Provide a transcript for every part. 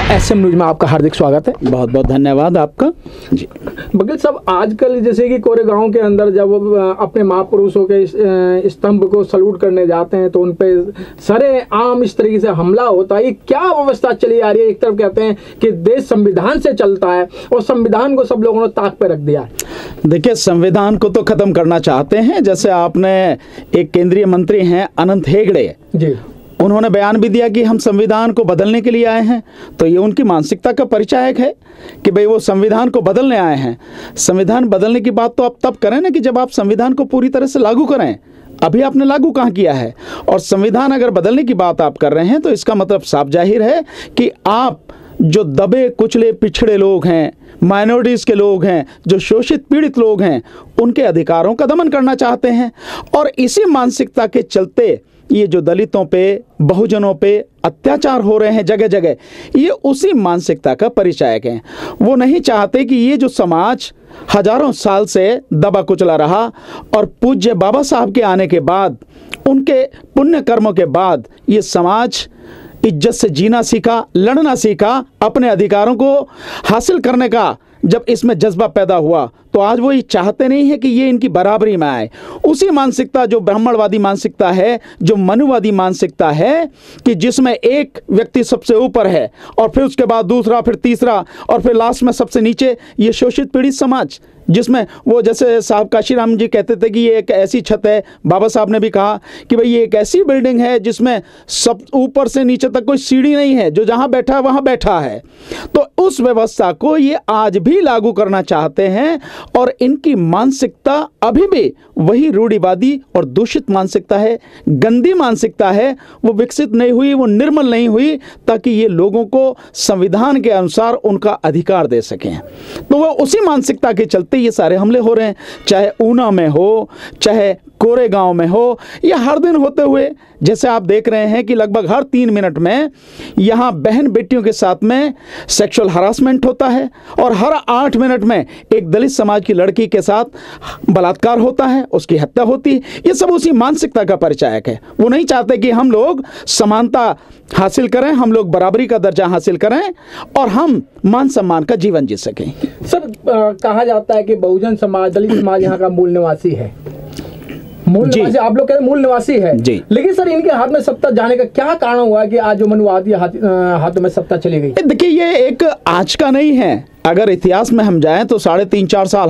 SM news में आपका हार्दिक स्वागत है। बहुत बहुत धन्यवाद आपका जी। वकील साहब, आजकल जैसे कि कोरेगांव के अंदर जब अपने महापुरुषों के स्तंभ को सल्यूट करने जाते हैं तो उन पे सरेआम इस तरीके से हमला होता है। ये क्या व्यवस्था चली आ रही है? एक तरफ कहते हैं कि देश संविधान से चलता है और संविधान को सब लोगों ने ताक पे रख दिया है। देखिए, संविधान को तो खत्म करना चाहते हैं। जैसे आपने एक केंद्रीय मंत्री हैं अनंत हेगड़े जी, उन्होंने बयान भी दिया कि हम संविधान को बदलने के लिए आए हैं। तो ये उनकी मानसिकता का परिचायक है कि भाई वो संविधान को बदलने आए हैं। संविधान बदलने की बात तो आप तब करें ना कि जब आप संविधान को पूरी तरह से लागू करें। अभी आपने लागू कहाँ किया है? और संविधान अगर बदलने की बात आप कर रहे हैं तो इसका मतलब साफ जाहिर है कि आप जो दबे कुचले पिछड़े लोग हैं, माइनॉरिटीज़ के लोग हैं, जो शोषित पीड़ित लोग हैं, उनके अधिकारों का दमन करना चाहते हैं। और इसी मानसिकता के चलते ये जो दलितों पे, बहुजनों पे अत्याचार हो रहे हैं जगह जगह, ये उसी मानसिकता का परिचायक हैं। वो नहीं चाहते कि ये जो समाज हजारों साल से दबा कुचला रहा और पूज्य बाबा साहब के आने के बाद, उनके पुण्य कर्मों के बाद ये समाज इज्जत से जीना सीखा, लड़ना सीखा, अपने अधिकारों को हासिल करने का जब इसमें जज्बा पैदा हुआ तो आज वो ये चाहते नहीं है कि ये इनकी बराबरी में आए। उसी मानसिकता जो ब्राह्मणवादी मानसिकता है, जो मनुवादी मानसिकता है कि जिसमें एक व्यक्ति सबसे ऊपर है और फिर उसके बाद दूसरा, फिर तीसरा और फिर लास्ट में सबसे नीचे ये शोषित पीड़ित समाज, जिसमें वो जैसे साहब काशीराम जी कहते थे कि ये एक ऐसी छत है। बाबा साहब ने भी कहा कि भाई ये एक ऐसी बिल्डिंग है जिसमें सब ऊपर से नीचे तक कोई सीढ़ी नहीं है, जो जहां बैठा है वहां बैठा है। तो उस व्यवस्था को ये आज भी लागू करना चाहते हैं और इनकी मानसिकता अभी भी वही रूढ़िवादी और दूषित मानसिकता है, गंदी मानसिकता है। वो विकसित नहीं हुई, वो निर्मल नहीं हुई ताकि ये लोगों को संविधान के अनुसार उनका अधिकार दे सकें। तो वो उसी मानसिकता के चलते ये सारे हमले हो रहे हैं, चाहे ऊना में हो, चाहे कोरेगांव में हो, या हर दिन होते हुए जैसे आप देख रहे हैं कि लगभग हर 3 मिनट में यहाँ बहन बेटियों के साथ में सेक्सुअल हरासमेंट होता है और हर 8 मिनट में एक दलित समाज की लड़की के साथ बलात्कार होता है, उसकी हत्या होती है। ये सब उसी मानसिकता का परिचायक है। वो नहीं चाहते कि हम लोग समानता हासिल करें, हम लोग बराबरी का दर्जा हासिल करें और हम मान सम्मान का जीवन जी सकें। सर, कहा जाता है कि बहुजन समाज, दलित समाज यहाँ का मूल निवासी है। मूल निवासी, आप लोग कहते हैं मूल निवासी है जी। लेकिन सर, इनके हाथ में सत्ता जाने का क्या कारण हुआ कि आज जो मनुवादी हाथ में सत्ता चली गई? देखिए, ये एक आज का नहीं है। अगर इतिहास में हम जाएं तो 3.5-4 साल,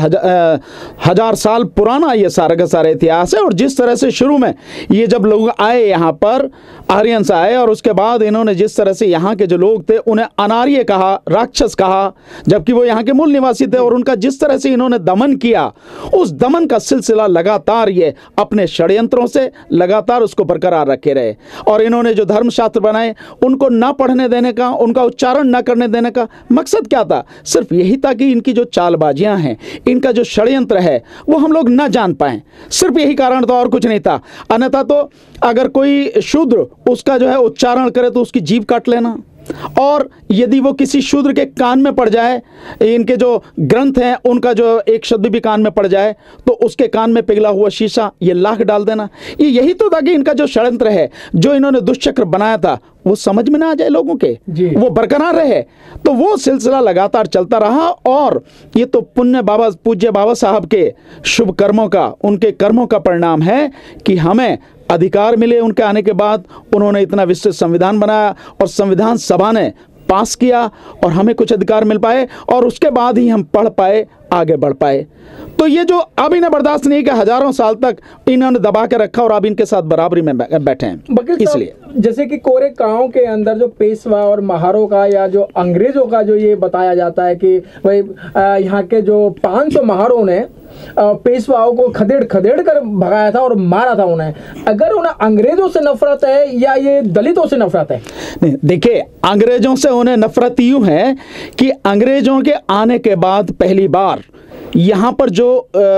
हजार साल पुराना ये सारा का सारा इतिहास है। और जिस तरह से शुरू में ये जब लोग आए यहाँ पर, आर्यंस आए, और उसके बाद इन्होंने जिस तरह से यहाँ के जो लोग थे उन्हें अनार्य कहा, राक्षस कहा, जबकि वो यहाँ के मूल निवासी थे, और उनका जिस तरह से इन्होंने दमन किया, उस दमन का सिलसिला लगातार ये अपने षड्यंत्रों से लगातार उसको बरकरार रखे रहे। और इन्होंने जो धर्मशास्त्र बनाए उनको ना पढ़ने देने का, उनका उच्चारण ना करने देने का मकसद क्या था? सिर्फ यही था कि इनकी जो चालबाजियां हैं, इनका जो षड्यंत्र है, वो हम लोग ना जान पाएं। सिर्फ यही कारण था और कुछ नहीं था। अन्यथा तो अगर कोई शूद्र उसका जो है उच्चारण करे तो उसकी जीभ काट लेना, और यदि वो किसी शूद्र के कान में पड़ जाए, इनके जो ग्रंथ हैं उनका जो एक शब्द भी कान में पड़ जाए तो उसके कान में पिघला हुआ शीशा ये लाख डाल देना। ये यही तो था कि इनका जो षड्यंत्र है, जो इन्होंने दुष्चक्र बनाया था, वो समझ में ना आ जाए लोगों के, वो बरकरार रहे। तो वो सिलसिला लगातार चलता रहा और ये तो पूज्य बाबा साहब के शुभ कर्मों का, उनके कर्मों का परिणाम है कि हमें अधिकार मिले। उनके आने के बाद उन्होंने इतना विस्तृत संविधान बनाया और संविधान सभा ने पास किया और हमें कुछ अधिकार मिल पाए, और उसके बाद ही हम पढ़ पाए, आगे बढ़ पाए। तो ये जो अब इन्हें बर्दाश्त नहीं कि हजारों साल तक इन्होंने दबा के रखा और अब इनके साथ बराबरी में बैठे हैं। इसलिए जैसे कि कोरेगांव के अंदर जो पेशवा और महारों का या जो अंग्रेजों का जो ये बताया जाता है कि भाई यहाँ के जो 500 महारों ने पेशवाओं को खदेड़ कर भगाया था और मारा था उन्हें। अगर उन्हें अंग्रेजों से नफरत है या ये दलितों से नफरत है? नहीं, देखिए, अंग्रेजों से उन्हें नफरत यूं है कि अंग्रेजों के आने के बाद पहली बार यहाँ पर जो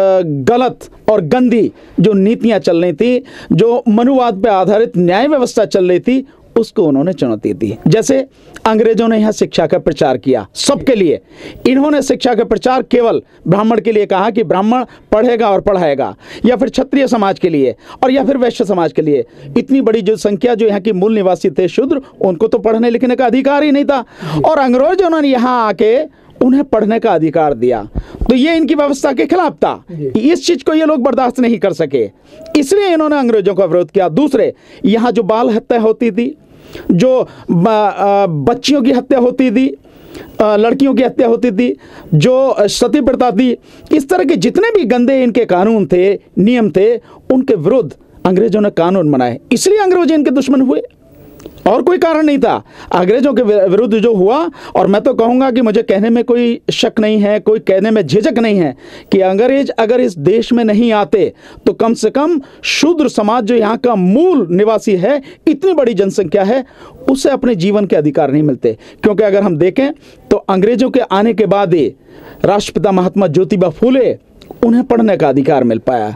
गलत और गंदी जो नीतियाँ चल रही थी, जो मनुवाद पे आधारित न्याय व्यवस्था चल रही थी, उसको उन्होंने चुनौती दी। जैसे अंग्रेजों ने यहाँ शिक्षा का प्रचार किया सबके लिए, इन्होंने शिक्षा का प्रचार केवल ब्राह्मण के लिए कहा कि ब्राह्मण पढ़ेगा और पढ़ाएगा, या फिर क्षत्रिय समाज के लिए, और या फिर वैश्य समाज के लिए। इतनी बड़ी जो संख्या जो यहाँ की मूल निवासी थे शूद्र, उनको तो पढ़ने लिखने का अधिकार ही नहीं था, और अंग्रेजों ने यहाँ आके उन्हें पढ़ने का अधिकार दिया। तो ये इनकी व्यवस्था के खिलाफ था। इस चीज को ये लोग बर्दाश्त नहीं कर सके, इसलिए इन्होंने अंग्रेजों का विरोध किया। दूसरे, यहाँ जो बाल हत्या होती थी, जो बच्चियों की हत्या होती थी, लड़कियों की हत्या होती थी, जो सती प्रथा थी, इस तरह के जितने भी गंदे इनके कानून थे, नियम थे, उनके विरुद्ध अंग्रेजों ने कानून बनाए। इसलिए अंग्रेज इनके दुश्मन हुए, और कोई कारण नहीं था। अंग्रेजों के विरुद्ध जो हुआ, और मैं तो कहूँगा कि मुझे कहने में कोई शक नहीं है, कोई कहने में झिझक नहीं है कि अंग्रेज अगर इस देश में नहीं आते तो कम से कम शूद्र समाज जो यहाँ का मूल निवासी है, इतनी बड़ी जनसंख्या है, उसे अपने जीवन के अधिकार नहीं मिलते। क्योंकि अगर हम देखें तो अंग्रेजों के आने के बाद ही राष्ट्रपिता महात्मा ज्योतिबा फूले, उन्हें पढ़ने का अधिकार मिल पाया।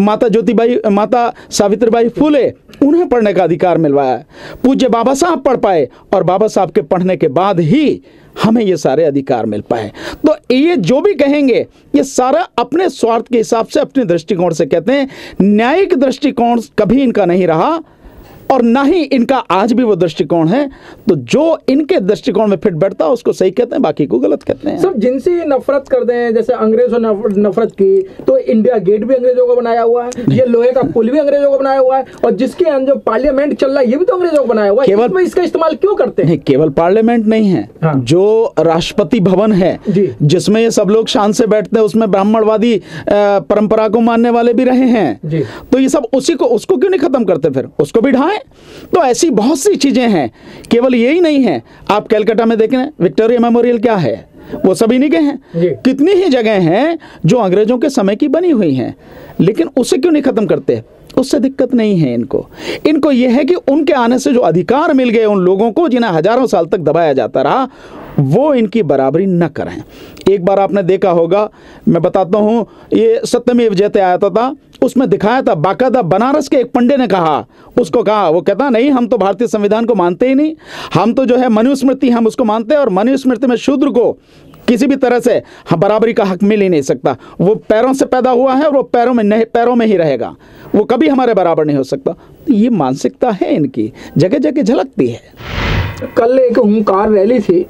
माता सावित्रीबाई फूले, उन्हें पढ़ने का अधिकार मिल पाया। पूज्य बाबा साहब पढ़ पाए, और बाबा साहब के पढ़ने के बाद ही हमें ये सारे अधिकार मिल पाए। तो ये जो भी कहेंगे, ये सारा अपने स्वार्थ के हिसाब से, अपने दृष्टिकोण से कहते हैं। न्यायिक दृष्टिकोण कभी इनका नहीं रहा, और ना ही इनका आज भी वो दृष्टिकोण है। तो जो इनके दृष्टिकोण में फिट बैठता है उसको सही कहते हैं, बाकी को गलत कहते हैं। सब जिनसे नफरत कर दें, जैसे अंग्रेजों ने नफरत की, तो इंडिया गेट भी अंग्रेजों का बनाया हुआ है, ये लोहे का पुल भी अंग्रेजों का बनाया हुआ है, और जिसके जो पार्लियामेंट चल रहा है ये भी तो अंग्रेजों का बनाया हुआ है। केवल इसका इस्तेमाल क्यों करते हैं? केवल पार्लियामेंट नहीं है, हाँ। जो राष्ट्रपति भवन है जिसमें ये सब लोग शान से बैठते हैं, उसमें ब्राह्मणवादी परंपरा को मानने वाले भी रहे हैं। तो ये सब उसको क्यों नहीं खत्म करते, फिर उसको भी ढाएं। तो ऐसी बहुत सी चीजें हैं, केवल यही नहीं है। आप कलकत्ता में देखें, विक्टोरिया मेमोरियल क्या है, वो सभी नहीं गए हैं। कितनी ही जगह हैं जो अंग्रेजों के समय की बनी हुई हैं, लेकिन उसे क्यों नहीं खत्म करते? उससे दिक्कत नहीं है इनको यह है कि उनके आने से जो अधिकार मिल गए उन लोगों को, जिन्हें हजारों साल तक दबाया जाता रहा, वो इनकी बराबरी न करें। एक बार आपने देखा होगा, मैं बताता हूँ, ये सत्यमेव जयते आया था, उसमें दिखाया था बाकायदा, बनारस के एक पंडित ने कहा, उसको कहा, वो कहता नहीं, हम तो भारतीय संविधान को मानते ही नहीं, हम तो जो है मनुस्मृति हम उसको मानते हैं, और मनुस्मृति में शूद्र को किसी भी तरह से बराबरी का हक मिल ही नहीं सकता। वो पैरों से पैदा हुआ है और वो पैरों में ही रहेगा, वो कभी हमारे बराबर नहीं हो सकता। ये मानसिकता है इनकी, जगह जगह झलकती है। कल एक हुंकार रैली थी,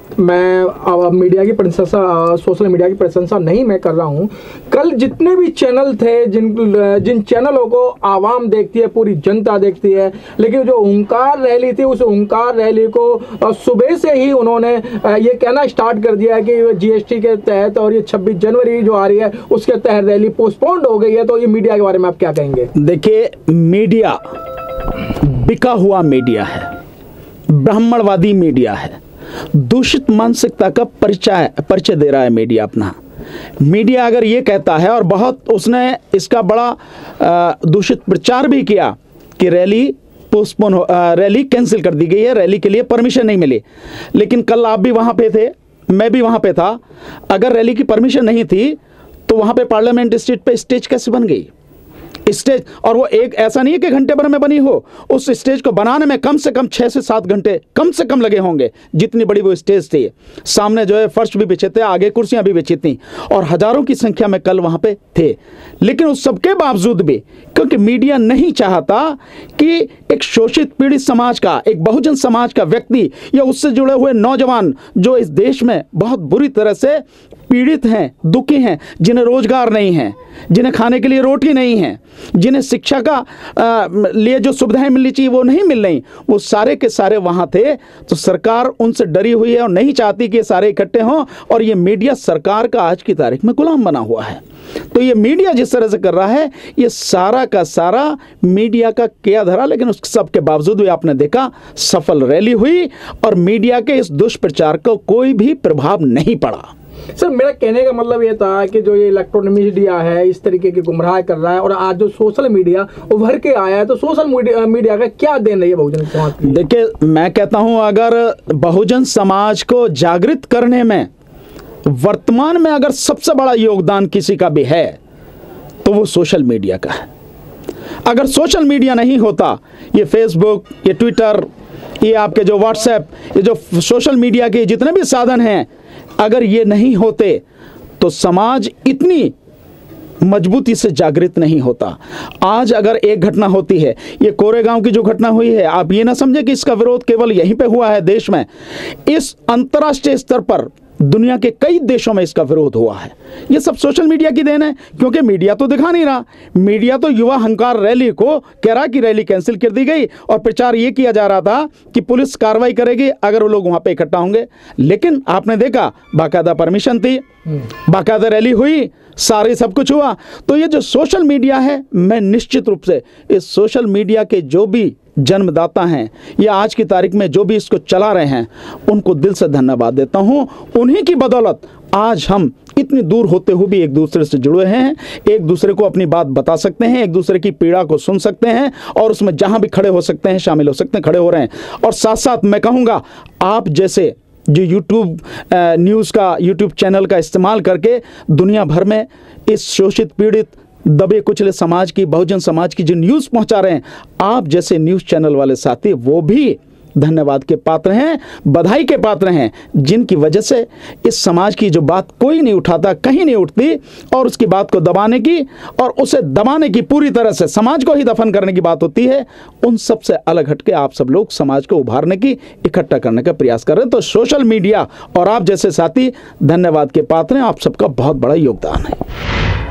मैं मीडिया की प्रशंसा, सोशल मीडिया की प्रशंसा नहीं मैं कर रहा हूँ। कल जितने भी चैनल थे, जिन चैनलों को आवाम देखती है, पूरी जनता देखती है, लेकिन जो हुंकार रैली थी, उस हुंकार रैली को सुबह से ही उन्होंने ये कहना स्टार्ट कर दिया कि GST के तहत और ये 26 जनवरी जो आ रही है उसके तहत रैली पोस्टपोन्ड हो गई है। तो ये मीडिया के बारे में आप क्या कहेंगे? देखिए, मीडिया बिका हुआ मीडिया है, ब्राह्मणवादी मीडिया है, दूषित मानसिकता का परिचय दे रहा है मीडिया अपना। मीडिया अगर ये कहता है, और बहुत उसने इसका बड़ा दूषित प्रचार भी किया कि रैली पोस्टपोन रैली कैंसिल कर दी गई है, रैली के लिए परमिशन नहीं मिली। लेकिन कल आप भी वहां पे थे, मैं भी वहां पे था। अगर रैली की परमिशन नहीं थी तो वहां पे पार्लियामेंट स्ट्रीट पे स्टेज कैसे बन गई? स्टेज, और वो एक ऐसा नहीं है कि घंटे भर में बनी हो, उस स्टेज को बनाने में कम से कम 6 से 7 घंटे कम से कम लगे होंगे, जितनी बड़ी वो स्टेज थी। सामने जो है फर्श भी बिछे थे, आगे कुर्सियां भी बिछी थी, और हजारों की संख्या में कल वहां पे थे। लेकिन उस सबके बावजूद भी, क्योंकि मीडिया नहीं चाहता कि एक शोषित पीड़ित समाज का, एक बहुजन समाज का व्यक्ति या उससे जुड़े हुए नौजवान जो इस देश में बहुत बुरी तरह से पीड़ित हैं, दुखी हैं, जिन्हें रोजगार नहीं है, जिन्हें खाने के लिए रोटी नहीं है, जिन्हें शिक्षा का लिए जो सुविधाएं मिलनी चाहिए वो नहीं मिल रही, वो सारे के सारे वहां थे। तो सरकार उनसे डरी हुई है और नहीं चाहती कि ये सारे इकट्ठे हों, और ये मीडिया सरकार का आज की तारीख में गुलाम बना हुआ है। तो ये मीडिया जिस तरह से कर रहा है, ये सारा का सारा मीडिया का किया धरा। लेकिन उस सब के बावजूद भी आपने देखा, सफल रैली हुई और मीडिया के इस दुष्प्रचार को कोई भी प्रभाव नहीं पड़ा। सर, मेरा कहने का मतलब ये था कि जो ये इलेक्ट्रॉनिक मीडिया है इस तरीके की गुमराह कर रहा है, और आज जो सोशल मीडिया उभर के आया है, तो सोशल मीडिया का क्या देन है ये बहुजन समाज की? देखिए, मैं कहता हूं, अगर बहुजन समाज को जागृत करने में वर्तमान में अगर सबसे बड़ा योगदान किसी का भी है तो वो सोशल मीडिया का है। अगर सोशल मीडिया नहीं होता, ये फेसबुक, ये ट्विटर, ये आपके जो व्हाट्सएप, ये जो सोशल मीडिया के जितने भी साधन हैं, अगर ये नहीं होते तो समाज इतनी मजबूती से जागृत नहीं होता। आज अगर एक घटना होती है, ये कोरेगांव की जो घटना हुई है, आप ये ना समझे कि इसका विरोध केवल यहीं पे हुआ है देश में, इस अंतर्राष्ट्रीय स्तर पर दुनिया के कई देशों में इसका विरोध हुआ है। ये सब सोशल मीडिया की देन है, क्योंकि मीडिया तो दिखा नहीं रहा। मीडिया तो युवा हंकार रैली को कह रहा कि रैली कैंसिल कर दी गई और प्रचार ये किया जा रहा था कि पुलिस कार्रवाई करेगी अगर वो लोग वहां पे इकट्ठा होंगे। लेकिन आपने देखा बाकायदा परमिशन थी, बाकायदा रैली हुई, सारे सब कुछ हुआ। तो ये जो सोशल मीडिया है, मैं निश्चित रूप से इस सोशल मीडिया के जो भी जन्मदाता हैं या आज की तारीख में जो भी इसको चला रहे हैं, उनको दिल से धन्यवाद देता हूं। उन्हीं की बदौलत आज हम इतनी दूर होते हुए भी एक दूसरे से जुड़े हैं, एक दूसरे को अपनी बात बता सकते हैं, एक दूसरे की पीड़ा को सुन सकते हैं और उसमें जहां भी खड़े हो सकते हैं शामिल हो सकते हैं, खड़े हो रहे हैं। और साथ साथ मैं कहूँगा, आप जैसे जो यूट्यूब न्यूज़ का यूट्यूब चैनल का इस्तेमाल करके दुनिया भर में इस शोषित पीड़ित दबे कुचले समाज की, बहुजन समाज की जो न्यूज़ पहुंचा रहे हैं, आप जैसे न्यूज़ चैनल वाले साथी वो भी धन्यवाद के पात्र हैं, बधाई के पात्र हैं, जिनकी वजह से इस समाज की जो बात कोई नहीं उठाता, कहीं नहीं उठती, और उसकी बात को दबाने की और उसे दबाने की, पूरी तरह से समाज को ही दफन करने की बात होती है, उन सब से अलग हटके आप सब लोग समाज को उभारने की, इकट्ठा करने का प्रयास कर रहे हैं। तो सोशल मीडिया और आप जैसे साथी धन्यवाद के पात्र हैं। आप सबका बहुत बड़ा योगदान है।